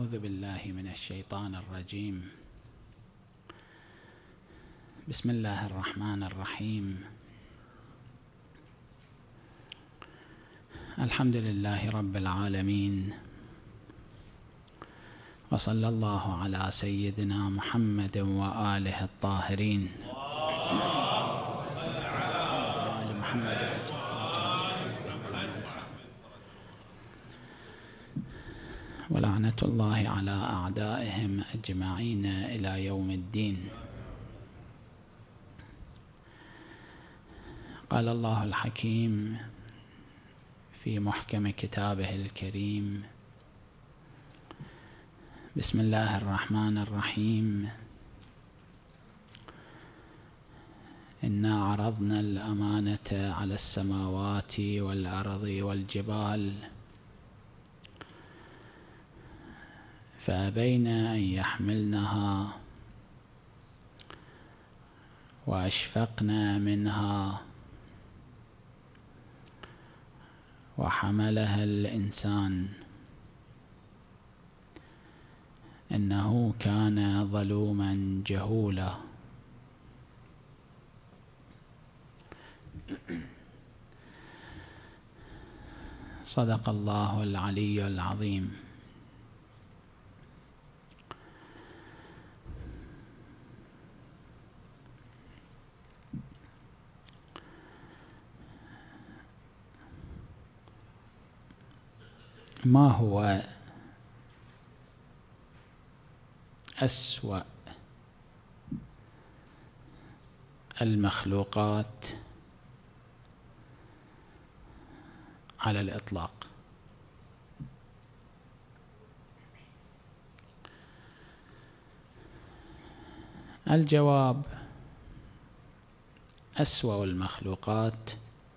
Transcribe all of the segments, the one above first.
أعوذ بالله من الشيطان الرجيم. بسم الله الرحمن الرحيم. الحمد لله رب العالمين، وصلى الله على سيدنا محمد وآله الطاهرين. ولعنة الله على أعدائهم أجمعين إلى يوم الدين. قال الله الحكيم في محكم كتابه الكريم: بسم الله الرحمن الرحيم. إنا عرضنا الأمانة على السماوات والأرض والجبال فأبين أن يحملنها وأشفقن منها وحملها الإنسان إنه كان ظلوما جهولا. صدق الله العلي العظيم. ما هو أسوأ المخلوقات على الإطلاق؟ الجواب: أسوأ المخلوقات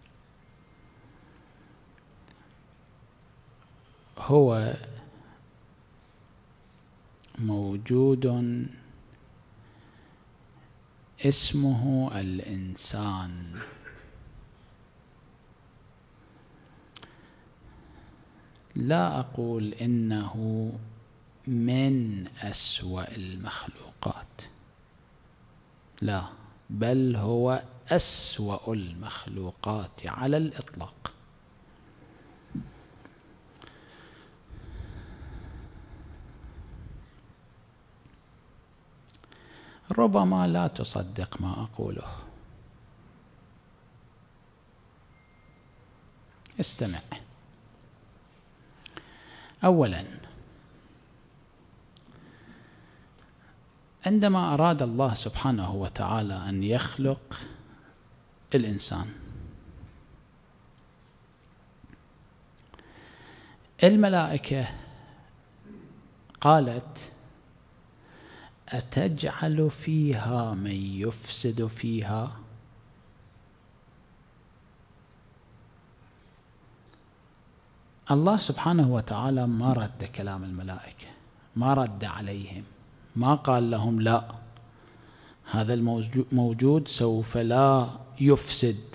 هو موجود اسمه الإنسان. لا أقول إنه من أسوأ المخلوقات، لا، بل هو أسوأ المخلوقات على الإطلاق. ربما لا تصدق ما أقوله. استمع. أولاً، عندما أراد الله سبحانه وتعالى أن يخلق الإنسان، الملائكة قالت: أتجعل فيها من يفسد فيها؟ الله سبحانه وتعالى ما رد كلام الملائكة، ما رد عليهم، ما قال لهم لا، هذا الموجود سوف لا يفسد،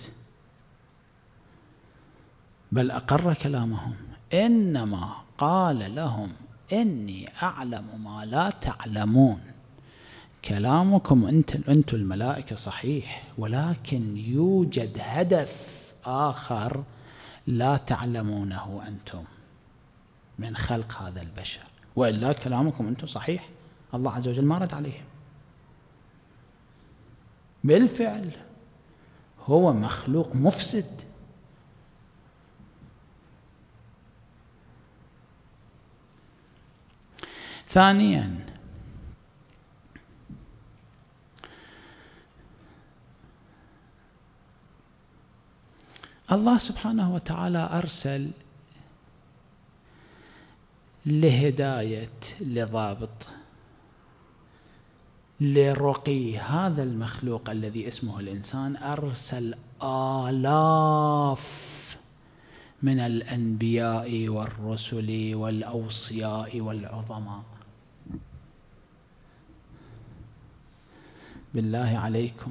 بل أقر كلامهم. إنما قال لهم: إني أعلم ما لا تعلمون. كلامكم أنتم الملائكة صحيح، ولكن يوجد هدف آخر لا تعلمونه أنتم من خلق هذا البشر، وإلا كلامكم أنتم صحيح. الله عز وجل ما رد عليهم. بالفعل هو مخلوق مفسد. ثانياً، الله سبحانه وتعالى أرسل لهداية، لضابط، لرقي هذا المخلوق الذي اسمه الإنسان، أرسل آلاف من الأنبياء والرسل والأوصياء والعظماء. بالله عليكم،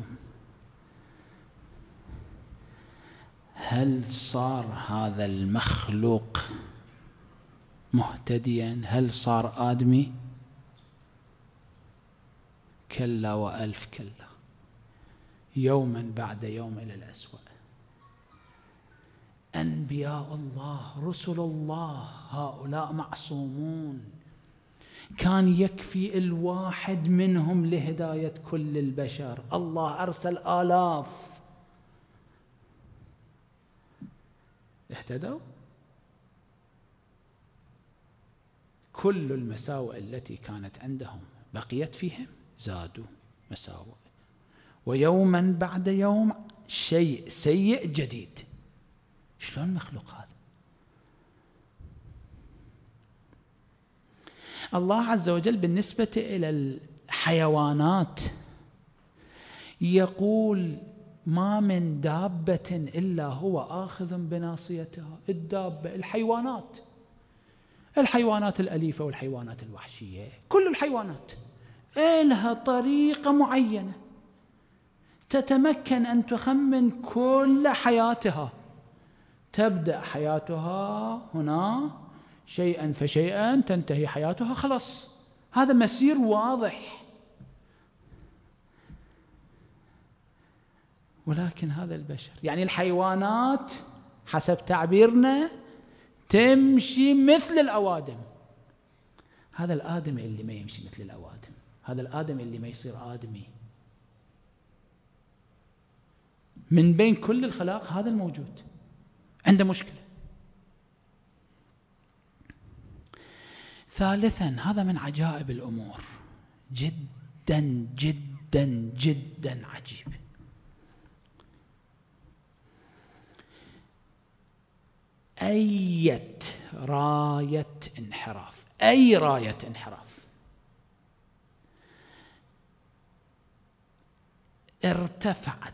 هل صار هذا المخلوق مهتديا هل صار آدمي؟ كلا وألف كلا، يوما بعد يوم إلى الأسوأ. أنبياء الله رسل الله هؤلاء معصومون، كان يكفي الواحد منهم لهداية كل البشر، الله أرسل آلاف اهتدوا. كل المساوئ التي كانت عندهم بقيت فيهم، زادوا مساوئ، ويوما بعد يوم شيء سيء جديد. شلون مخلوق هذا؟ الله عز وجل بالنسبة إلى الحيوانات يقول ما من دابة إلا هو آخذ بناصيتها. الدابة، الحيوانات الأليفة والحيوانات الوحشية، كل الحيوانات لها طريقة معينة تتمكن أن تخمن كل حياتها. تبدأ حياتها هنا شيئا فشيئا، تنتهي حياتها، خلاص، هذا مسير واضح. ولكن هذا البشر، يعني الحيوانات حسب تعبيرنا تمشي مثل الأوادم. هذا الآدمي اللي ما يمشي مثل الأوادم، هذا الآدمي اللي ما يصير آدمي. من بين كل الخلائق هذا الموجود عنده مشكلة. ثالثا، هذا من عجائب الأمور، جدا جدا جدا عجيب. أي راية انحراف، أي راية انحراف ارتفعت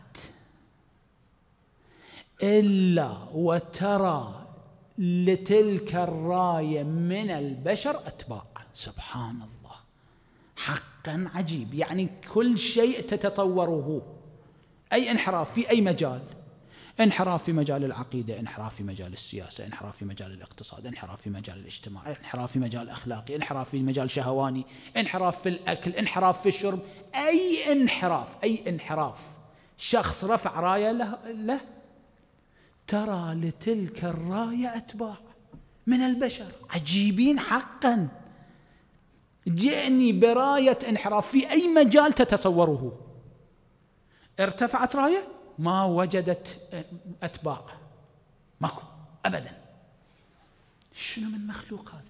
إلا وترى لتلك الراية من البشر أتباع. سبحان الله، حقا عجيب. يعني كل شيء تتصوره، أي انحراف في أي مجال، انحراف في مجال العقيدة، انحراف في مجال السياسة، انحراف في مجال الاقتصاد، انحراف في مجال الاجتماع، انحراف في مجال أخلاقي، انحراف في مجال شهواني، انحراف في الأكل، انحراف في الشرب، أي انحراف شخص رفع راية له ترى لتلك الراية أتباع من البشر عجيبين حقا. جئني براية انحراف في أي مجال تتصوره، ارتفعت راية ما وجدت أتباع، ماكو أبدا. شنو من مخلوق هذا؟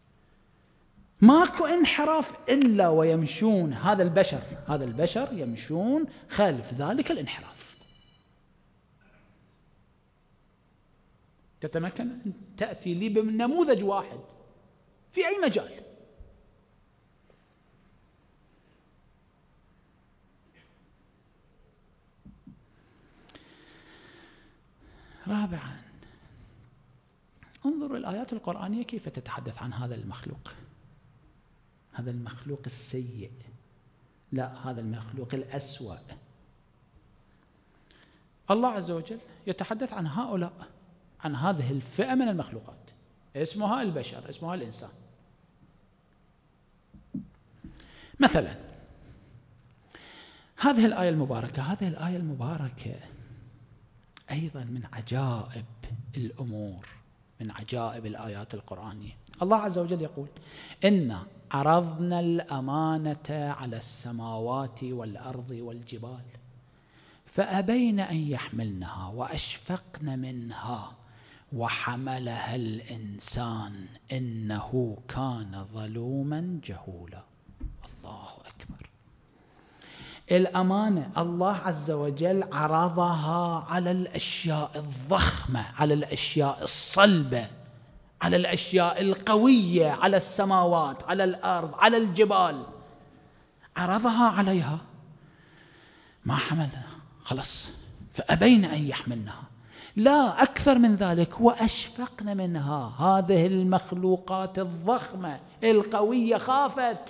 ماكو انحراف إلا ويمشون، هذا البشر يمشون خلف ذلك الانحراف. تتمكن أن تأتي لي بنموذج واحد في أي مجال؟ رابعا، انظروا الآيات القرآنية كيف تتحدث عن هذا المخلوق، هذا المخلوق السيء، لا، هذا المخلوق الأسوأ. الله عز وجل يتحدث عن هؤلاء، عن هذه الفئة من المخلوقات، اسمها البشر، اسمها الإنسان. مثلا هذه الآية المباركة أيضا من عجائب الأمور، من عجائب الآيات القرآنية. الله عز وجل يقول: إنا عرضنا الأمانة على السماوات والأرض والجبال فأبين أن يحملنها وأشفقن منها وحملها الإنسان إنه كان ظلوما جهولا. الله أكبر. الأمانة الله عز وجل عرضها على الأشياء الضخمة، على الأشياء الصلبة، على الأشياء القوية، على السماوات، على الأرض، على الجبال، عرضها عليها ما حملها، خلص، فأبين أن يحملنها. لا أكثر من ذلك، وأشفقن منها، هذه المخلوقات الضخمة القوية خافت،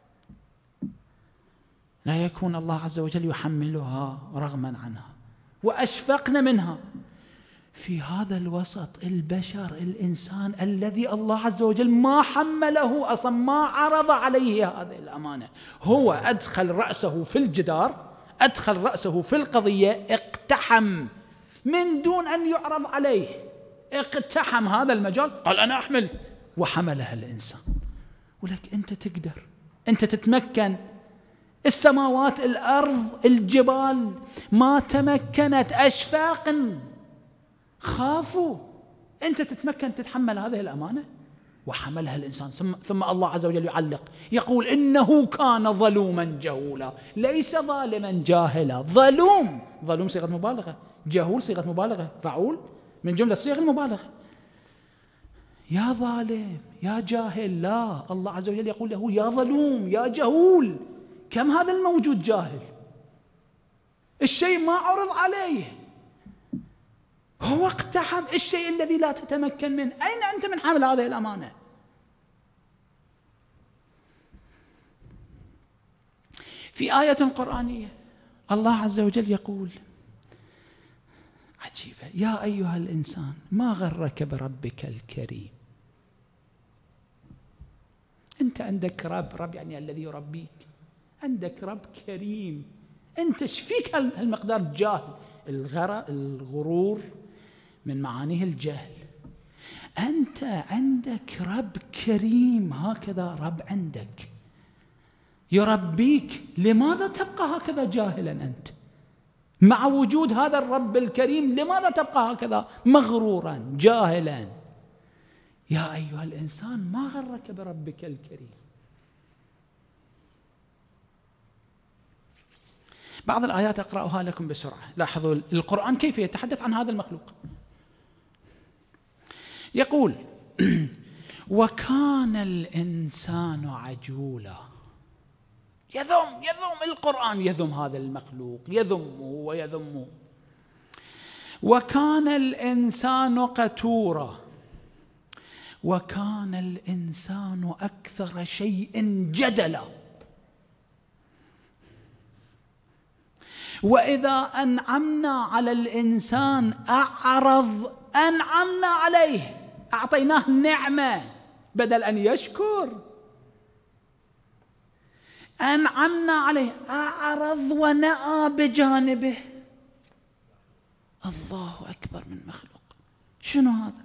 لا يكون الله عز وجل يحملها رغما عنها، وأشفقن منها، في هذا الوسط البشر الإنسان الذي الله عز وجل ما حمله أصلا، ما عرض عليه هذه الأمانة، هو أدخل رأسه في الجدار، أدخل رأسه في القضية، اقتحم من دون أن يعرض عليه، اقتحم هذا المجال، قال أنا أحمل، وحملها الإنسان. ولك أنت تقدر، أنت تتمكن. السماوات، الأرض، الجبال ما تمكنت، أشفاق، خافوا. أنت تتمكن تتحمل هذه الأمانة؟ وحملها الإنسان. ثم الله عز وجل يعلق يقول إنه كان ظلوما جهولا، ليس ظالما جاهلا، ظلوم. ظلوم صيغة مبالغة، جهول صيغة مبالغة، فعول من جملة صيغ المبالغة. يا ظالم يا جاهل، لا، الله عز وجل يقول له يا ظلوم يا جهول. كم هذا الموجود جاهل، الشيء ما عرض عليه، هو اقتحم الشيء الذي لا تتمكن منه. أين أنت من حمل هذه الأمانة؟ في آية قرآنية الله عز وجل يقول عجيبة: يا أيها الإنسان ما غرك بربك الكريم. أنت عندك رب يعني الذي يربيك، عندك رب كريم، أنت شفيك هالمقدار جاهل. الغرور من معانيه الجهل. أنت عندك رب كريم، هكذا رب عندك يربيك، لماذا تبقى هكذا جاهلا أنت؟ مع وجود هذا الرب الكريم لماذا تبقى هكذا مغرورا جاهلا؟ يا أيها الإنسان ما غرك بربك الكريم. بعض الآيات أقرأها لكم بسرعة. لاحظوا القرآن كيف يتحدث عن هذا المخلوق. يقول وكان الإنسان عجولا. يذم القرآن، يذم هذا المخلوق، يذمه ويذمه. وكان الإنسان قتورا، وكان الإنسان أكثر شيء جدلا. وإذا أنعمنا على الإنسان أعرض، أنعمنا عليه، أعطيناه نعمة بدل أن يشكر، أنعمنا عليه، أعرض ونأى بجانبه. الله أكبر من مخلوق. شنو هذا؟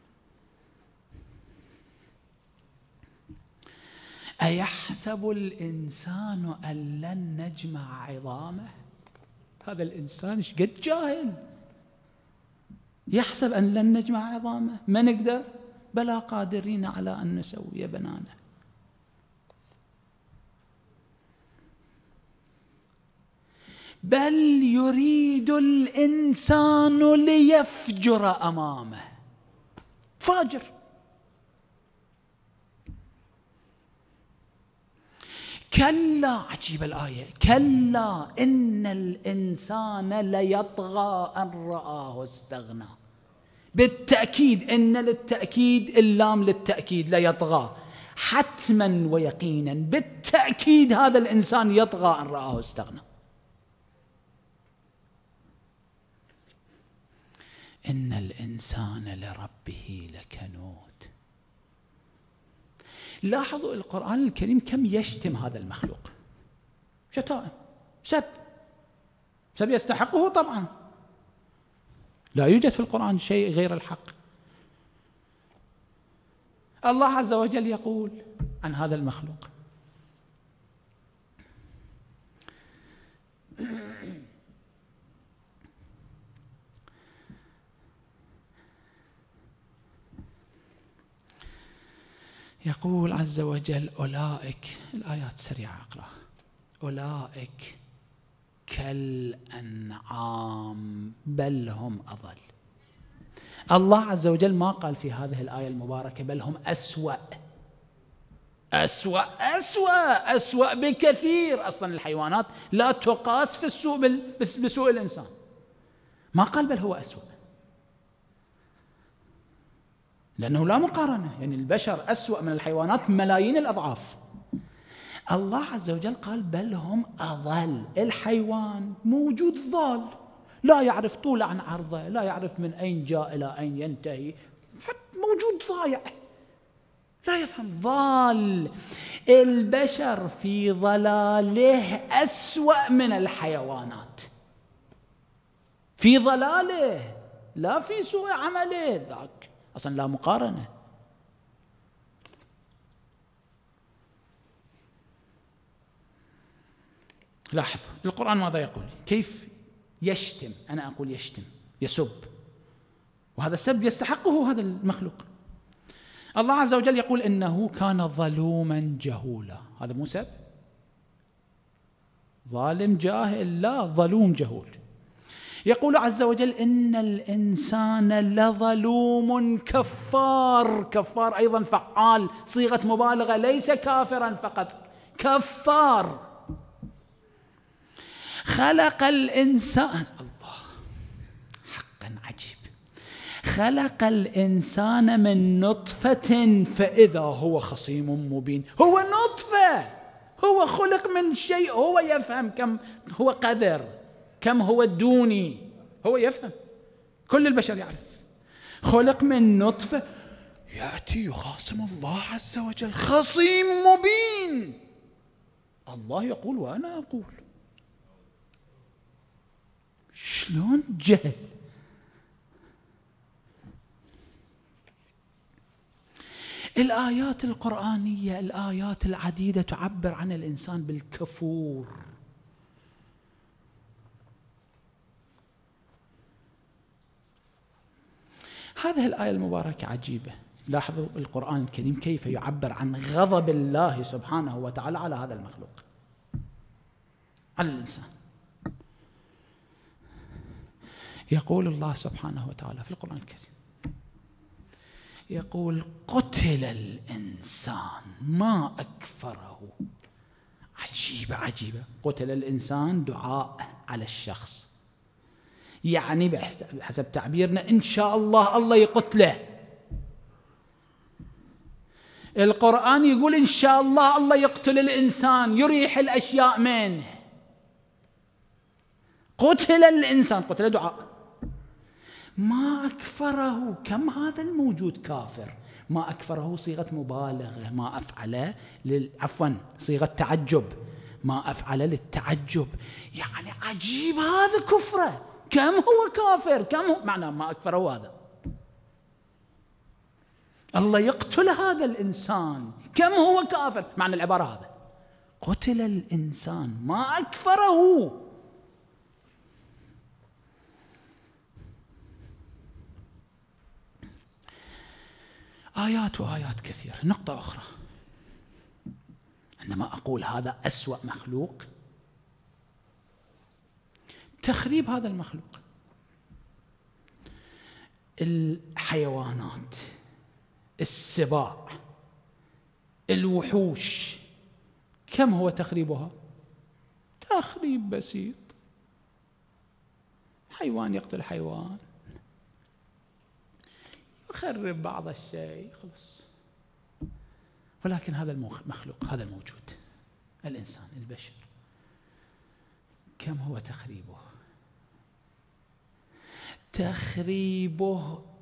أيحسب الإنسان أن لن نجمع عظامه؟ هذا الإنسان ايش قد جاهل، يحسب أن لن نجمع عظامه، ما نقدر، بلا قادرين على أن نسوي بنانه. بل يريد الإنسان ليفجر أمامه. فاجر. كلا، عجيب الآية، كلا إن الإنسان ليطغى أن رآه استغنى. بالتأكيد، إن للتأكيد، اللام للتأكيد، ليطغى حتما ويقينا، بالتأكيد هذا الإنسان يطغى أن رآه استغنى. إن الإنسان لربه لكنود. لاحظوا القرآن الكريم كم يشتم هذا المخلوق، شتائم، سب يستحقه طبعا، لا يوجد في القرآن شيء غير الحق. الله عز وجل يقول عن هذا المخلوق يقول عز وجل أولئك، الآيات سريعة أقرأ، أولئك كالأنعام بل هم أضل. الله عز وجل ما قال في هذه الآية المباركة بل هم أسوأ. أسوأ بكثير. أصلا الحيوانات لا تقاس في السوء بسوء الإنسان. ما قال بل هو أسوأ، لأنه لا مقارنة، يعني البشر أسوأ من الحيوانات ملايين الأضعاف. الله عز وجل قال بل هم أضل. الحيوان موجود ضال، لا يعرف طول عن عرضه، لا يعرف من أين جاء إلى أين ينتهي، موجود ضايع، لا يفهم، ضال. البشر في ضلاله أسوأ من الحيوانات، في ضلاله لا في سوء عمله، ذاك أصلا لا مقارنة. لاحظوا القرآن ماذا يقول، كيف يشتم، أنا أقول يشتم، يسب، وهذا السب يستحقه هذا المخلوق. الله عز وجل يقول إنه كان ظلوما جهولا، هذا مو سب، ظالم جاهل، لا، ظلوم جهول. يقول عز وجل إن الإنسان لظلوم كفار، كفار أيضا فعال، صيغة مبالغة، ليس كافرا فقط، كفار. خلق الإنسان، الله حقا عجيب، خلق الإنسان من نطفة فإذا هو خصيم مبين. هو نطفة، هو خلق من شيء، هو يفهم كم هو قذر، كم هو دوني، هو يفهم، كل البشر يعرف. خلق من نطفة، يأتي يخاصم الله عز وجل، خصيم مبين. الله يقول وأنا أقول، شلون جهل. الآيات القرآنية، الآيات العديدة تعبر عن الإنسان بالكفور. هذه الآية المباركة عجيبة، لاحظوا القرآن الكريم كيف يعبر عن غضب الله سبحانه وتعالى على هذا المخلوق، على الإنسان. يقول الله سبحانه وتعالى في القرآن الكريم، يقول قتل الإنسان ما أكفره. عجيبة عجيبة، قتل الإنسان دعاء على الشخص، يعني بحسب تعبيرنا إن شاء الله الله يقتله. القرآن يقول إن شاء الله الله يقتل الإنسان، يريح الأشياء منه. قتل الإنسان، قتل دعاء. ما أكفره، كم هذا الموجود كافر. ما أكفره صيغة مبالغة، ما أفعل عفوا صيغة تعجب، ما أفعل للتعجب، يعني عجيب هذا كفره، كم هو كافر، كم هو، معنى ما أكفره هذا الله يقتل هذا الإنسان، كم هو كافر، معنى العبارة هذا، قتل الإنسان ما أكفره. آيات وآيات كثيرة. نقطة أخرى، عندما أقول هذا أسوأ مخلوق، تخريب هذا المخلوق. الحيوانات، السباع، الوحوش، كم هو تخريبها؟ تخريب بسيط، حيوان يقتل حيوان، يخرب بعض الشيء، خلص. ولكن هذا المخلوق، هذا الموجود، الإنسان، البشر، كم هو تخريبه؟ تخريبه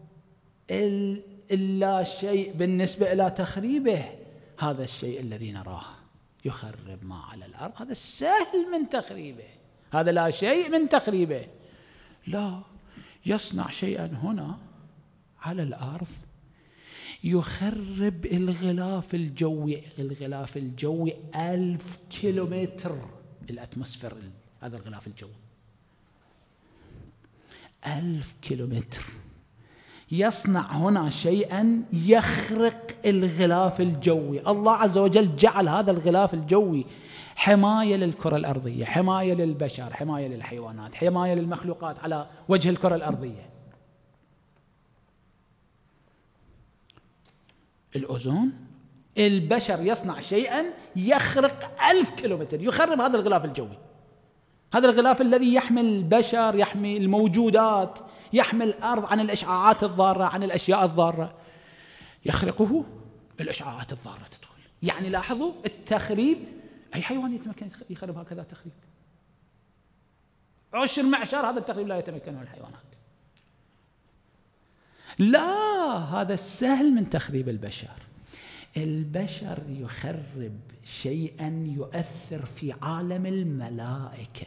إلا شيء بالنسبة إلى تخريبه. هذا الشيء الذي نراه يخرب ما على الأرض، هذا سهل من تخريبه، هذا لا شيء من تخريبه. لا، يصنع شيئا هنا على الأرض يخرب الغلاف الجوي. الغلاف الجوي 1000 كيلومتر الأتموسفير، هذا الغلاف الجوي 1000 كيلومتر. يصنع هنا شيئا يخرق الغلاف الجوي. الله عز وجل جعل هذا الغلاف الجوي حماية للكرة الأرضية، حماية للبشر، حماية للحيوانات، حماية للمخلوقات على وجه الكرة الأرضية. الأوزون، البشر يصنع شيئا يخرق 1000 كيلومتر، يخرب هذا الغلاف الجوي، هذا الغلاف الذي يحمي البشر، يحمي الموجودات، يحمي الأرض عن الإشعاعات الضارة، عن الأشياء الضارة، يخرقه، الإشعاعات الضارة تدخل. يعني لاحظوا التخريب، أي حيوان يتمكن يخرب هكذا تخريب؟ عشر معشر، هذا التخريب لا يتمكنه الحيوانات. لا، هذا السهل من تخريب البشر. البشر يخرب شيئا يؤثر في عالم الملائكة.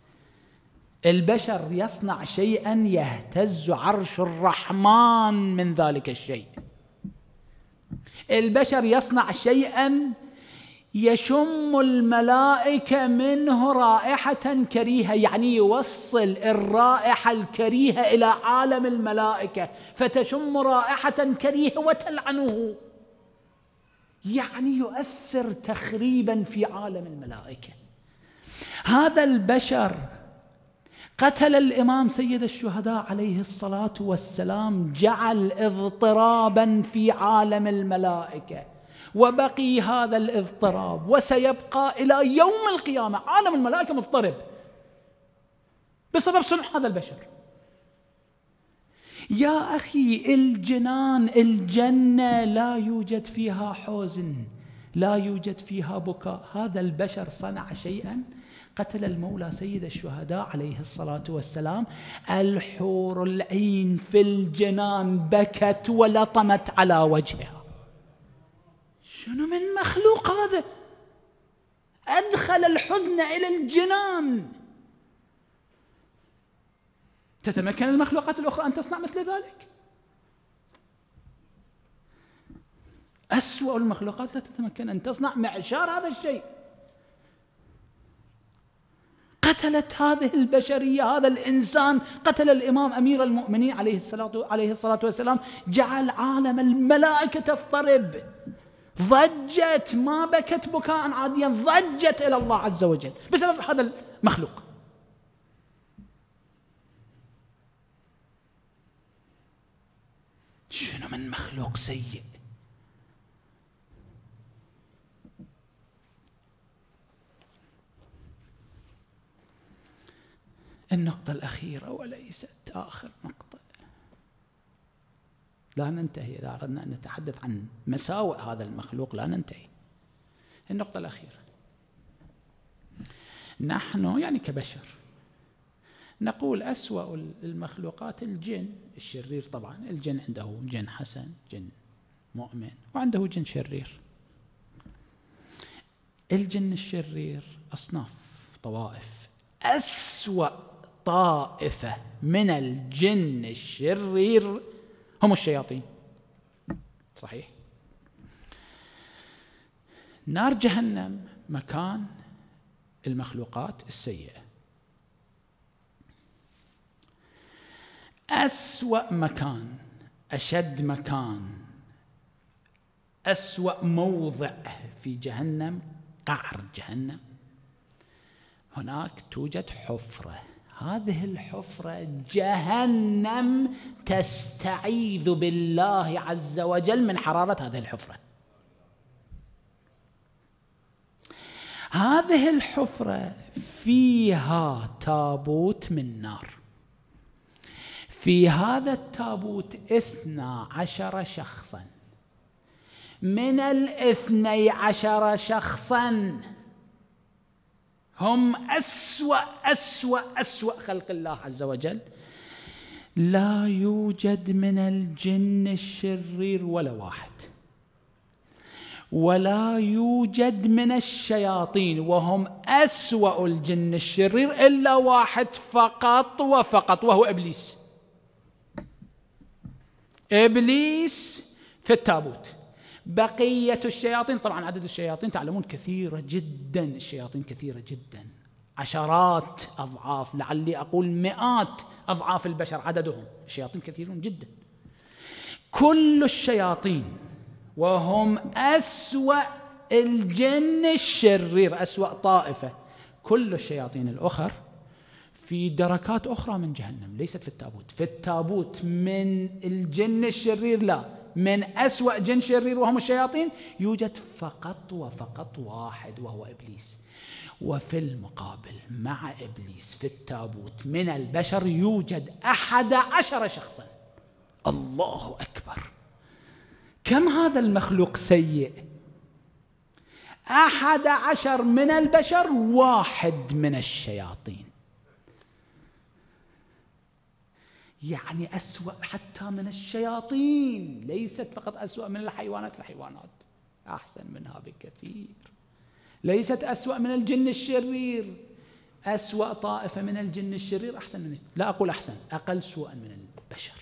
البشر يصنع شيئا يهتز عرش الرحمن من ذلك الشيء. البشر يصنع شيئا يشم الملائكة منه رائحة كريهة، يعني يوصل الرائحة الكريهة إلى عالم الملائكة فتشم رائحة كريهة وتلعنه، يعني يؤثر تخريبا في عالم الملائكة. هذا البشر قتل الإمام سيد الشهداء عليه الصلاة والسلام، جعل اضطرابا في عالم الملائكة، وبقي هذا الاضطراب وسيبقى إلى يوم القيامة. عالم الملائكة مضطرب بسبب صنع هذا البشر. يا أخي، الجنان، الجنة لا يوجد فيها حزن، لا يوجد فيها بكاء. هذا البشر صنع شيئا قتل المولى سيد الشهداء عليه الصلاة والسلام. الحور العين في الجنان بكت ولطمت على وجهها. شنو من مخلوق هذا؟ أدخل الحزن إلى الجنان. تتمكن المخلوقات الأخرى أن تصنع مثل ذلك؟ أسوأ المخلوقات لا تتمكن أن تصنع معشار هذا الشيء. قتلت هذه البشرية، هذا الإنسان قتل الإمام أمير المؤمنين عليه الصلاة والسلام، جعل عالم الملائكة تضطرب. ضجت، ما بكت بكاء عاديا، ضجت إلى الله عز وجل بسبب هذا المخلوق. شنو من مخلوق سيء. النقطة الأخيرة وليست آخر نقطة، لا ننتهي إذا أردنا أن نتحدث عن مساوئ هذا المخلوق لا ننتهي. النقطة الأخيرة، نحن يعني كبشر نقول أسوأ المخلوقات الجن الشرير. طبعا الجن عنده جن حسن، جن مؤمن، وعنده جن شرير. الجن الشرير أصناف، طوائف. أسوأ طائفة من الجن الشرير هم الشياطين. صحيح. نار جهنم مكان المخلوقات السيئة. أسوأ مكان، أشد مكان، أسوأ موضع في جهنم قعر جهنم. هناك توجد حفرة، هذه الحفرة جهنم تستعيذ بالله عز وجل من حرارة هذه الحفرة. هذه الحفرة فيها تابوت من نار، في هذا التابوت 12 شخصا. من 12 شخصا هم أسوأ خلق الله عز وجل. لا يوجد من الجن الشرير ولا واحد، ولا يوجد من الشياطين وهم أسوأ الجن الشرير إلا واحد فقط وفقط، وهو إبليس. إبليس في التابوت. بقية الشياطين، طبعا عدد الشياطين تعلمون كثيرة جدا، الشياطين كثيرة جدا، عشرات أضعاف، لعلي أقول مئات أضعاف البشر عددهم. الشياطين كثيرون جدا. كل الشياطين وهم أسوأ الجن الشرير، أسوأ طائفة. كل الشياطين الأخر في دركات أخرى من جهنم، ليست في التابوت. في التابوت من الجن الشرير لا، من أسوأ جن شرير وهم الشياطين يوجد فقط وفقط واحد وهو إبليس. وفي المقابل مع إبليس في التابوت من البشر يوجد 11 شخصا. الله أكبر، كم هذا المخلوق سيء. 11 من البشر، واحد من الشياطين. يعني أسوأ حتى من الشياطين، ليست فقط أسوأ من الحيوانات، الحيوانات أحسن منها بكثير. ليست أسوأ من الجن الشرير، أسوأ طائفة من الجن الشرير أحسن من، لا أقول أحسن، أقل سوءا من البشر.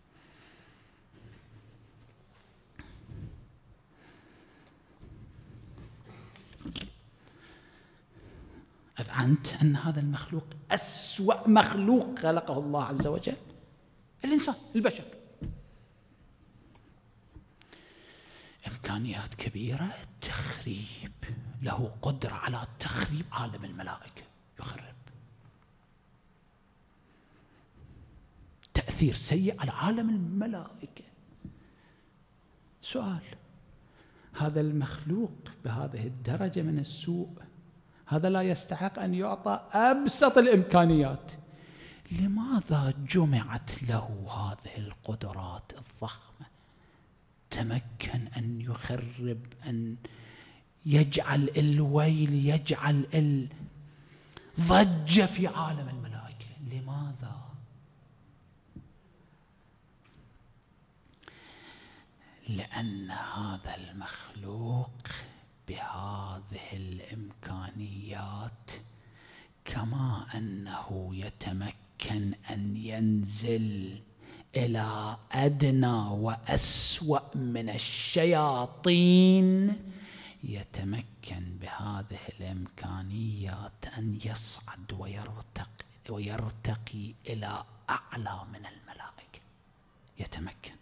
أذعنت أن هذا المخلوق أسوأ مخلوق خلقه الله عز وجل، الإنسان البشر. إمكانيات كبيرة، تخريب، له قدرة على تخريب عالم الملائكة، يخرب، تأثير سيء على عالم الملائكة. سؤال: هذا المخلوق بهذه الدرجة من السوء، هذا لا يستحق أن يعطى أبسط الإمكانيات، لماذا جمعت له هذه القدرات الضخمة؟ تمكن أن يخرب، أن يجعل الويل، يجعل الضجة في عالم الملائكة، لماذا؟ لأن هذا المخلوق بهذه الإمكانيات كما أنه يتمكن أن ينزل إلى أدنى وأسوأ من الشياطين، يتمكن بهذه الإمكانيات أن يصعد ويرتقي إلى أعلى من الملائكة. يتمكن.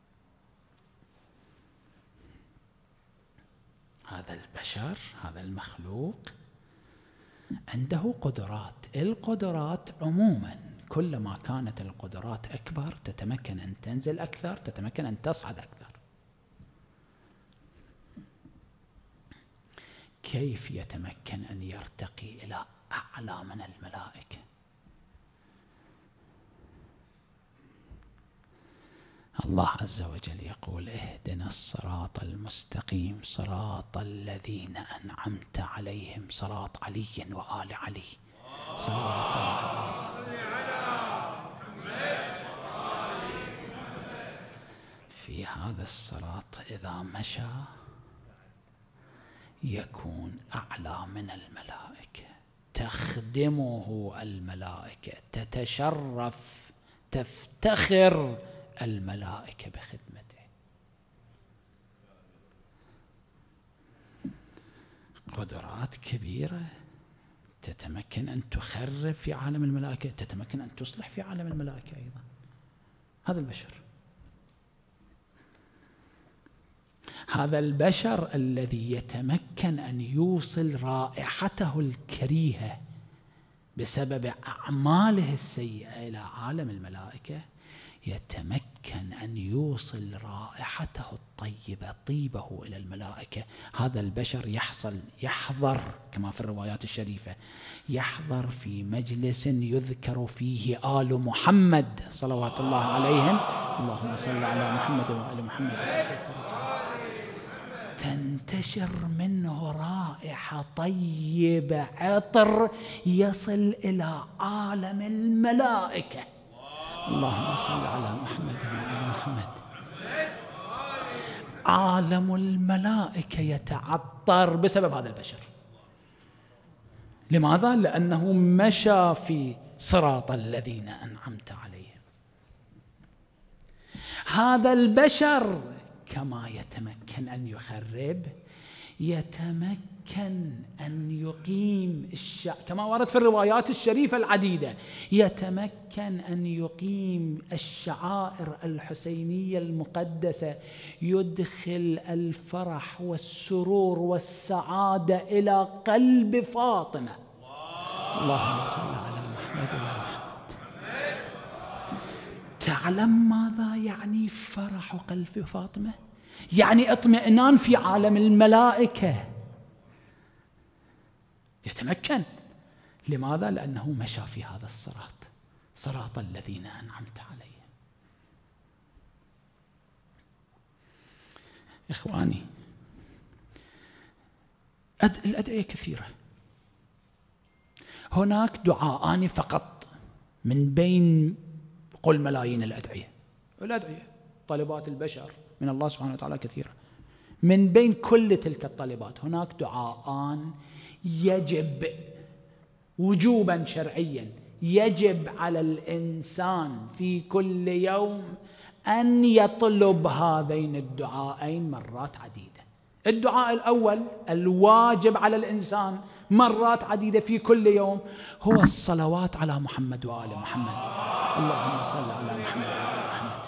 هذا البشر، هذا المخلوق عنده قدرات. القدرات عموما كلما كانت القدرات أكبر تتمكن أن تنزل أكثر، تتمكن أن تصعد أكثر. كيف يتمكن أن يرتقي إلى أعلى من الملائكة؟ الله عز وجل يقول: اهدنا الصراط المستقيم صراط الذين أنعمت عليهم، صراط علي وآل علي صلوات الله عليه. في هذا الصراط إذا مشى يكون أعلى من الملائكة، تخدمه الملائكة، تتشرف، تفتخر الملائكة بخدمته. قدرات كبيرة، تتمكن أن تخرب في عالم الملائكة، تتمكن أن تصلح في عالم الملائكة أيضا. هذا البشر، هذا البشر الذي يتمكن أن يوصل رائحته الكريهة بسبب أعماله السيئة إلى عالم الملائكة، يتمكن أن يوصل رائحته الطيبة، طيبه إلى الملائكة. هذا البشر يحضر كما في الروايات الشريفة، يحضر في مجلس يذكر فيه آل محمد صلوات الله عليهم، اللهم صل على محمد وآل محمد، تنتشر منه رائحة طيبة، عطر يصل إلى عالم الملائكة. اللهم صل على محمد وآل محمد. عالم الملائكة يتعطر بسبب هذا البشر. لماذا؟ لأنه مشى في صراط الذين أنعمت عليهم. هذا البشر كما يتمكن أن يخرب، يتمكن أن يقيم كما ورد في الروايات الشريفة العديدة، يتمكن أن يقيم الشعائر الحسينية المقدسة، يدخل الفرح والسرور والسعادة إلى قلب فاطمة. اللهم صل على محمد وآل محمد. تعلم ماذا يعني فرح قلب فاطمة؟ يعني اطمئنان في عالم الملائكة. يتمكن. لماذا؟ لأنه مشى في هذا الصراط، صراط الذين أنعمت عليهم. إخواني، الأدعية كثيرة. هناك دعاءان فقط من بين قل ملايين الأدعية طلبات البشر من الله سبحانه وتعالى كثيرة. من بين كل تلك الطلبات هناك دعاءان يجب وجوبا شرعيا، يجب على الإنسان في كل يوم أن يطلب هذين الدعاءين مرات عديدة. الدعاء الأول الواجب على الإنسان مرات عديدة في كل يوم هو الصلوات على محمد وآل محمد. اللهم صل على محمد وآل محمد.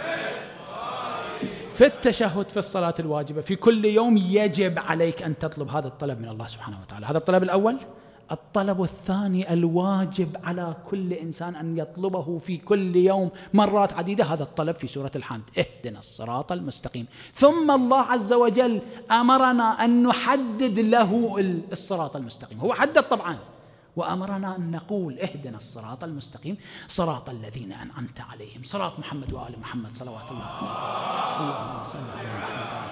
في التشهد في الصلاة الواجبة في كل يوم يجب عليك أن تطلب هذا الطلب من الله سبحانه وتعالى. هذا الطلب الأول. الطلب الثاني الواجب على كل إنسان أن يطلبه في كل يوم مرات عديدة، هذا الطلب في سورة الحمد: اهدنا الصراط المستقيم. ثم الله عز وجل أمرنا أن نحدد له الصراط المستقيم، هو حدد طبعا، وأمرنا أن نقول اهدنا الصراط المستقيم صراط الذين أنعمت عليهم، صراط محمد وآل محمد صلوات الله. اللهم صل على محمد.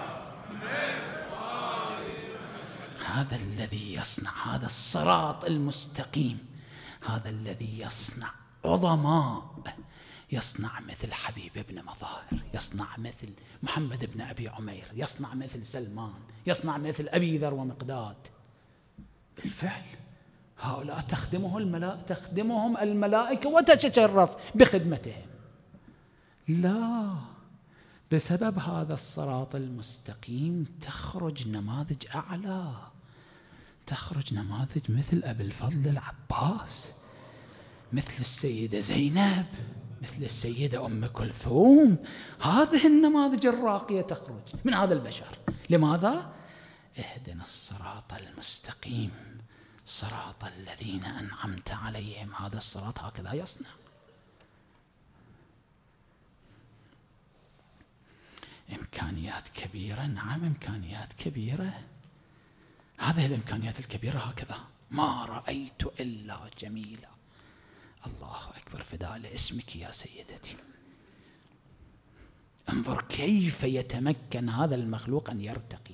هذا الذي يصنع هذا الصراط المستقيم، هذا الذي يصنع عظماء، يصنع مثل حبيب بن مظاهر، يصنع مثل محمد بن أبي عمير، يصنع مثل سلمان، يصنع مثل أبي ذر ومقداد. بالفعل هؤلاء تخدمهم الملائكة وتتشرف بخدمتهم. لا، بسبب هذا الصراط المستقيم تخرج نماذج أعلى، تخرج نماذج مثل أبي الفضل العباس، مثل السيدة زينب، مثل السيدة أم كلثوم. هذه النماذج الراقية تخرج من هذا البشر. لماذا؟ اهدنا الصراط المستقيم صراط الذين أنعمت عليهم. هذا الصراط هكذا يصنع. إمكانيات كبيرة، نعم إمكانيات كبيرة. هذه الإمكانيات الكبيرة هكذا ما رأيت إلا جميلة. الله أكبر، فداء لاسمك يا سيدتي. انظر كيف يتمكن هذا المخلوق أن يرتقي.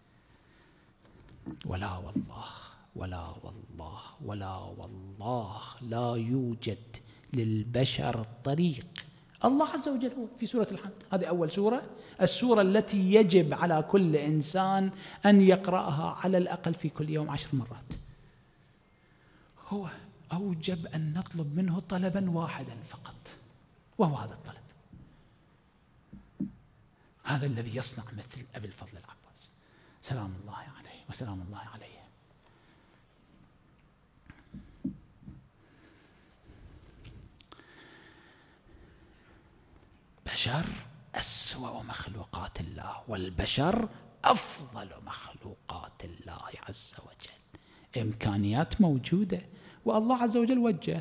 ولا والله ولا والله ولا والله لا يوجد للبشر طريق. الله عز وجل هو في سورة الحمد، هذه أول سورة، السورة التي يجب على كل إنسان أن يقرأها على الأقل في كل يوم 10 مرات. هو أوجب أن نطلب منه طلبا واحدا فقط، وهو هذا الطلب. هذا الذي يصنع مثل أبي الفضل العباس سلام الله عليه وسلام الله عليه. بشر أسوأ مخلوقات الله، والبشر أفضل مخلوقات الله عز وجل. إمكانيات موجودة والله عز وجل وجه،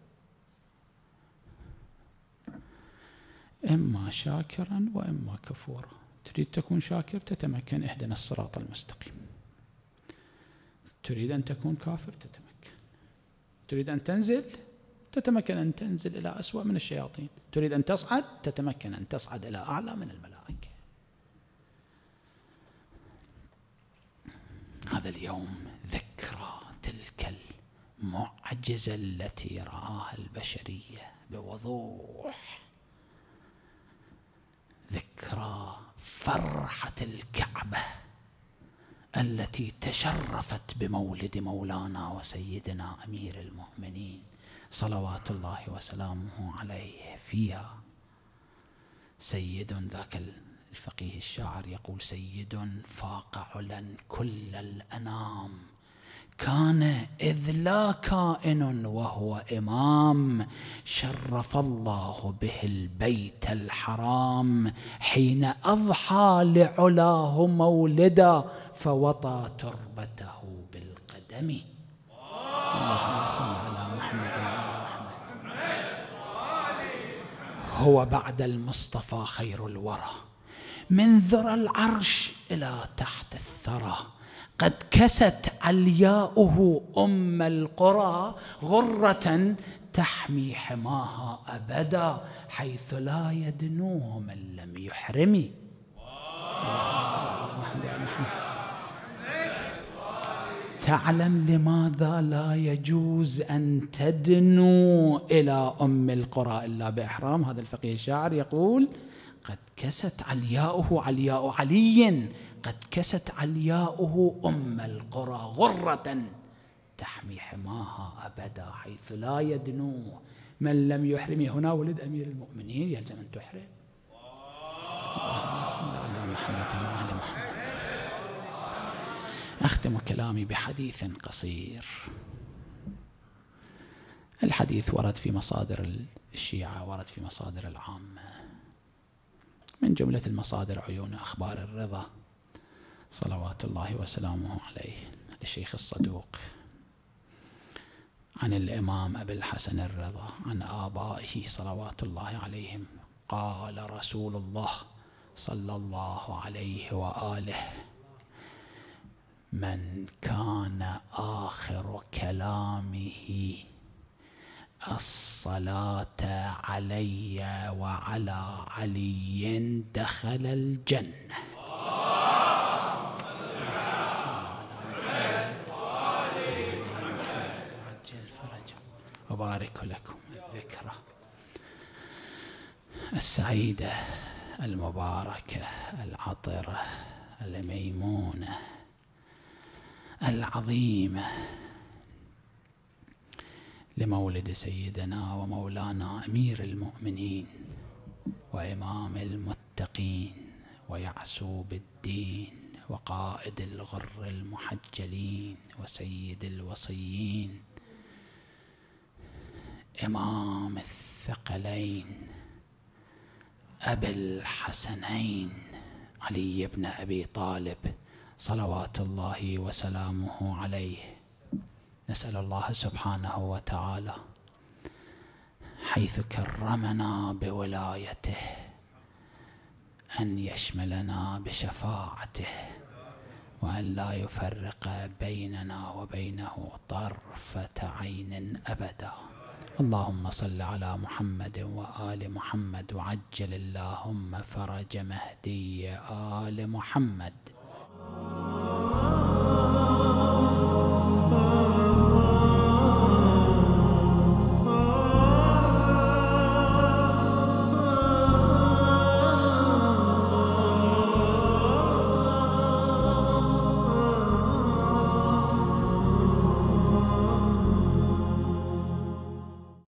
إما شاكرا وإما كفورا. تريد تكون شاكر تتمكن، اهدنا الصراط المستقيم. تريد أن تكون كافر تتمكن. تريد أن تنزل تتمكن أن تنزل إلى أسوأ من الشياطين. تريد أن تصعد تتمكن أن تصعد إلى أعلى من الملائكة. هذا اليوم ذكرى تلك المعجزة التي رآها البشرية بوضوح، ذكرى فرحة الكعبة التي تشرفت بمولد مولانا وسيدنا أمير المؤمنين صلوات الله وسلامه عليه. فيها سيد، ذاك الفقيه الشاعر يقول: سيد فاق علا كل الأنام، كان إذ لا كائن وهو إمام، شرف الله به البيت الحرام، حين أضحى لعلاه مولدا، فوطى تربته بالقدم. اللهم صل على محمد. هو بعد المصطفى خير الورى، من ذرى العرش إلى تحت الثرى، قد كست علياؤه أم القرى، غرة تحمي حماها أبدا، حيث لا يدنوه من لم يحرمي. اللهم صل على محمد. تعلم لماذا لا يجوز أن تدنوا إلى أم القرى إلا بإحرام؟ هذا الفقيه الشاعر يقول: قد كست علياؤه علياء علي، قد كست علياؤه أم القرى غرة تحمي حماها أبدا حيث لا يدنو. من لم يحرم، هنا ولد أمير المؤمنين يلزم أن تحرم. اللهم صل على محمد وآل محمد. أختم كلامي بحديث قصير. الحديث ورد في مصادر الشيعة، ورد في مصادر العامة، من جملة المصادر عيون أخبار الرضا صلوات الله وسلامه عليه للشيخ الصدوق عن الإمام أبي الحسن الرضا عن آبائه صلوات الله عليهم: قال رسول الله صلى الله عليه وآله: من كان آخر كلامه الصلاة علي وعلى علي دخل الجنة. وبارك لكم الذكرى السعيدة المباركة العطرة الميمونة العظيمة لمولد سيدنا ومولانا أمير المؤمنين وإمام المتقين ويعسوب الدين وقائد الغر المحجلين وسيد الوصيين إمام الثقلين أبي الحسنين علي بن أبي طالب صلوات الله وسلامه عليه. نسأل الله سبحانه وتعالى حيث كرمنا بولايته أن يشملنا بشفاعته، وأن لا يفرق بيننا وبينه طرفة عين أبدا. اللهم صل على محمد وآل محمد، وعجل اللهم فرج مهدي آل محمد.